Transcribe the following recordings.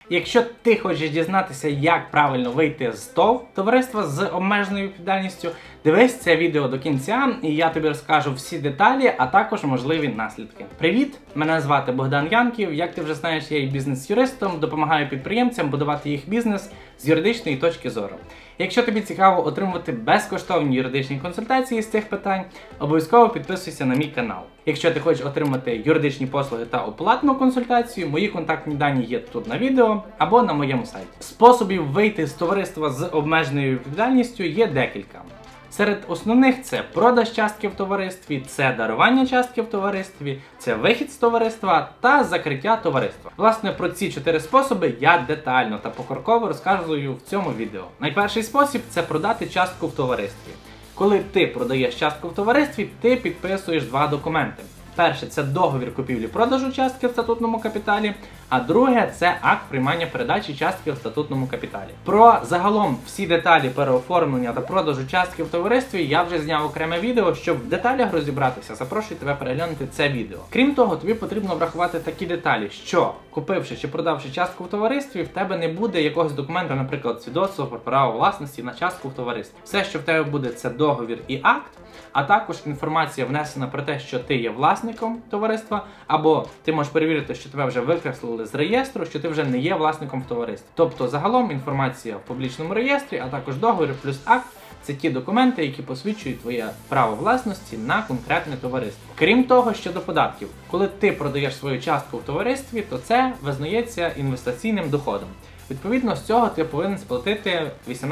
Якщо ти хочеш дізнатися, як правильно вийти з ТОВ, товариства з обмеженою відповідальністю, дивись це відео до кінця, і я тобі розкажу всі деталі, а також можливі наслідки. Привіт! Мене звати Богдан Янків. Як ти вже знаєш, я є бізнес-юристом, допомагаю підприємцям будувати їх бізнес з юридичної точки зору. Якщо тобі цікаво отримувати безкоштовні юридичні консультації з цих питань, обов'язково підписуйся на мій канал. Якщо ти хочеш отримати юридичні послуги та оплатну консультацію, мої контактні дані є тут на відео або на моєму сайті. Способів вийти з товариства з обмеженою відповідальністю є декілька. Серед основних це продаж частки в товаристві, це дарування частки в товаристві, це вихід з товариства та закриття товариства. Власне, про ці 4 способи я детально та покроково розказую в цьому відео. Найперший спосіб – це продати частку в товаристві. Коли ти продаєш частку в товаристві, ти підписуєш 2 документи. Перше – це договір купівлі-продажу частки в статутному капіталі, а друге – це акт приймання передачі частки в статутному капіталі. Про загалом всі деталі переоформлення та продажу частки в товаристві я вже зняв окреме відео, щоб в деталях розібратися, запрошую тебе переглянути це відео. Крім того, тобі потрібно врахувати такі деталі, що купивши чи продавши частку в товаристві, в тебе не буде якогось документа, наприклад, свідоцтво про право власності на частку в товаристві. Все, що в тебе буде, це договір і акт, а також інформація внесена про те, що ти є власником товариства, або ти можеш перевірити, що тебе вже викреслили з реєстру, що ти вже не є власником в товаристві. Тобто, загалом інформація в публічному реєстрі, а також договір плюс акт – це ті документи, які посвідчують твоє право власності на конкретне товариство. Крім того, щодо податків, коли ти продаєш свою частку в товаристві, то це визнається інвестиційним доходом. Відповідно, з цього ти повинен сплатити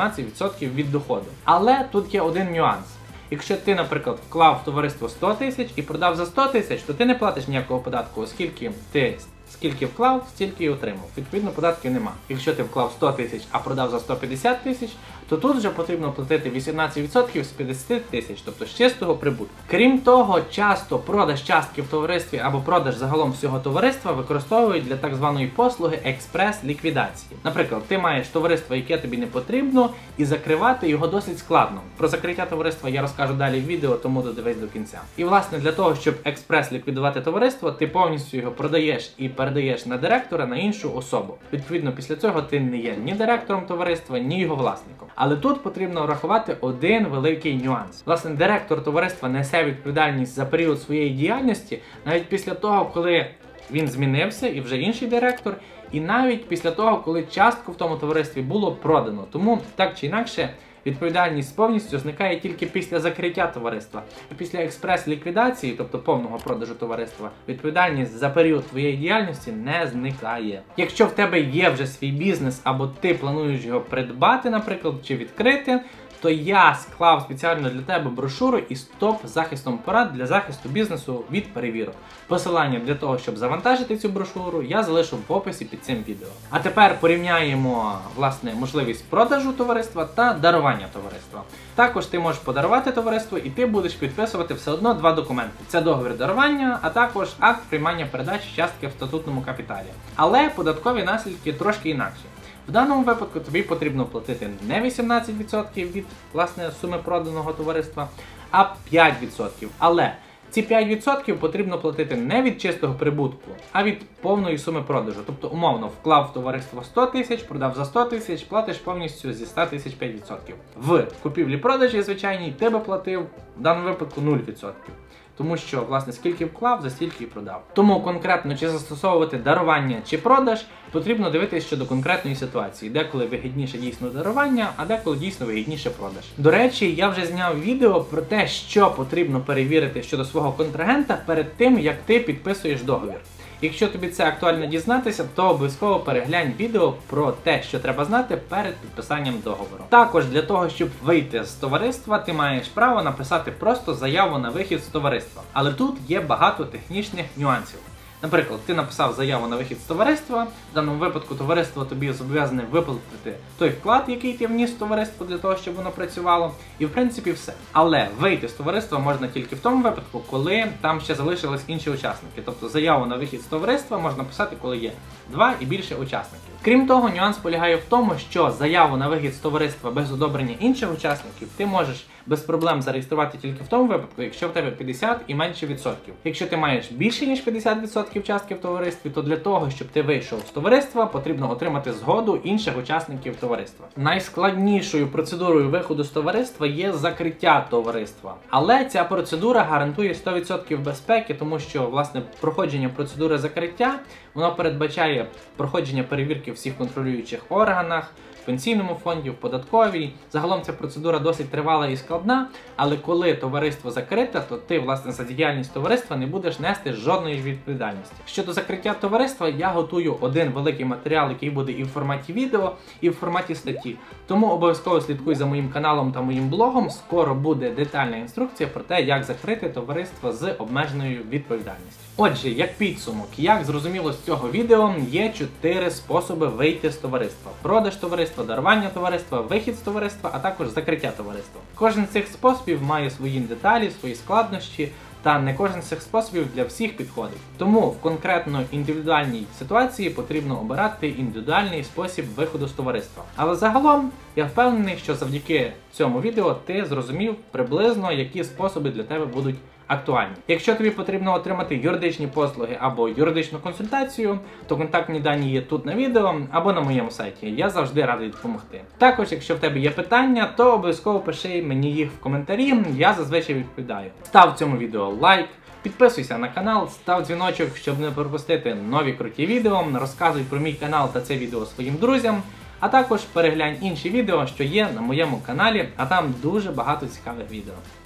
18% від доходу. Але тут є один нюанс. Якщо ти, наприклад, вклав в товариство 100 тисяч і продав за 100 тисяч, то ти не платиш ніякого податку, оскільки ти скільки вклав, стільки і отримав. Відповідно, податків нема. Якщо ти вклав 100 тисяч, а продав за 150 тисяч, то тут вже потрібно платити 18% з 50 тисяч, тобто з чистого прибутку. Крім того, часто продаж частки в товаристві або продаж загалом всього товариства використовують для так званої послуги експрес-ліквідації. Наприклад, ти маєш товариство, яке тобі не потрібно, і закривати його досить складно. Про закриття товариства я розкажу далі в відео, тому додивись до кінця. І власне для того, щоб експрес-ліквідувати товариство, ти повністю його продаєш і передаєш на директора, на іншу особу. Відповідно, після цього ти не є ні директором товариства, ні його власником. Але тут потрібно врахувати один великий нюанс. Власне, директор товариства несе відповідальність за період своєї діяльності, навіть після того, коли він змінився і вже інший директор, і навіть після того, коли частку в тому товаристві було продано. Тому, так чи інакше, відповідальність повністю зникає тільки після закриття товариства. А після експрес-ліквідації, тобто повного продажу товариства, відповідальність за період твоєї діяльності не зникає. Якщо в тебе є вже свій бізнес, або ти плануєш його придбати, наприклад, чи відкрити, то я склав спеціально для тебе брошуру із топ-захистом порад для захисту бізнесу від перевірок. Посилання для того, щоб завантажити цю брошуру, я залишу в описі під цим відео. А тепер порівняємо, власне, можливість продажу товариства та дарування товариства. Також ти можеш подарувати товариство і ти будеш підписувати все одно 2 документи. Це договір дарування, а також акт приймання передачі частки в статутному капіталі. Але податкові наслідки трошки інакші. В даному випадку тобі потрібно платити не 18% від, власне, суми проданого товариства, а 5%. Але ці 5% потрібно платити не від чистого прибутку, а від повної суми продажу. Тобто, умовно, вклав в товариство 100 тисяч, продав за 100 тисяч, платиш повністю зі 100 тисяч 5%. В купівлі-продажі звичайній ти би платив в даному випадку 0%. Тому що, власне, скільки вклав, за стільки і продав. Тому конкретно, чи застосовувати дарування, чи продаж, потрібно дивитися щодо конкретної ситуації. Деколи вигідніше дійсно дарування, а деколи дійсно вигідніше продаж. До речі, я вже зняв відео про те, що потрібно перевірити щодо свого контрагента перед тим, як ти підписуєш договір. Якщо тобі це актуально дізнатися, то обов'язково переглянь відео про те, що треба знати перед підписанням договору. Також для того, щоб вийти з товариства, ти маєш право написати просто заяву на вихід з товариства. Але тут є багато технічних нюансів. Наприклад, ти написав заяву на вихід з товариства, в даному випадку товариство тобі зобов'язане виплатити той вклад, який ти вніс в товариство для того, щоб воно працювало, і в принципі все. Але вийти з товариства можна тільки в тому випадку, коли там ще залишились інші учасники. Тобто заяву на вихід з товариства можна писати, коли є 2 і більше учасників. Крім того, нюанс полягає в тому, що заяву на вихід з товариства без одобрення інших учасників ти можеш без проблем зареєструвати тільки в тому випадку, якщо в тебе 50 і менше відсотків. Якщо ти маєш більше ніж 50% частки в товаристві, то для того, щоб ти вийшов з товариства, потрібно отримати згоду інших учасників товариства. Найскладнішою процедурою виходу з товариства є закриття товариства. Але ця процедура гарантує 100% безпеки, тому що, власне, проходження процедури закриття, воно передбачає проходження перевірки в всіх контролюючих органах, в пенсійному фонді, в податковій. Загалом ця процедура досить тривала і складна, але коли товариство закрите, то ти, власне, за діяльність товариства не будеш нести жодної відповідальності. Щодо закриття товариства, я готую один великий матеріал, який буде і в форматі відео, і в форматі статті. Тому обов'язково слідкуй за моїм каналом та моїм блогом, скоро буде детальна інструкція про те, як закрити товариство з обмеженою відповідальністю. Отже, як підсумок, як зрозуміло з цього відео, є 4 способи вийти з товариства: продаж товариства, дарування товариства, вихід з товариства, а також закриття товариства. Кожен з цих способів має свої деталі, свої складнощі, та не кожен з цих способів для всіх підходить. Тому в конкретно індивідуальній ситуації потрібно обирати індивідуальний спосіб виходу з товариства. Але загалом я впевнений, що завдяки цьому відео ти зрозумів приблизно, які способи для тебе будуть актуальні. Якщо тобі потрібно отримати юридичні послуги або юридичну консультацію, то контактні дані є тут на відео або на моєму сайті. Я завжди радий допомогти. Також, якщо в тебе є питання, то обов'язково пиши мені їх в коментарі, я зазвичай відповідаю. Став цьому відео лайк, підписуйся на канал, став дзвіночок, щоб не пропустити нові круті відео, розказуй про мій канал та це відео своїм друзям, а також переглянь інші відео, що є на моєму каналі, а там дуже багато цікавих відео.